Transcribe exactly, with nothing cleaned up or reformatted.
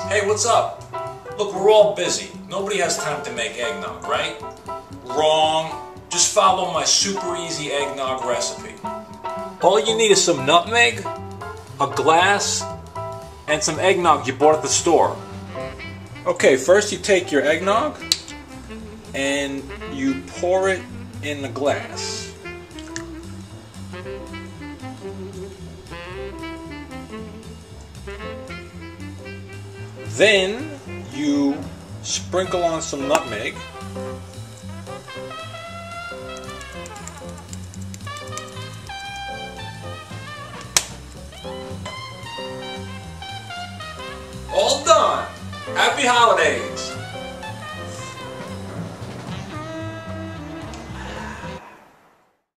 Hey, what's up? Look, we're all busy. Nobody has time to make eggnog, right? Wrong. Just follow my super easy eggnog recipe. All you need is some nutmeg, a glass, and some eggnog you bought at the store. Okay, first you take your eggnog and you pour it in the glass. Then you sprinkle on some nutmeg. All done. Happy holidays.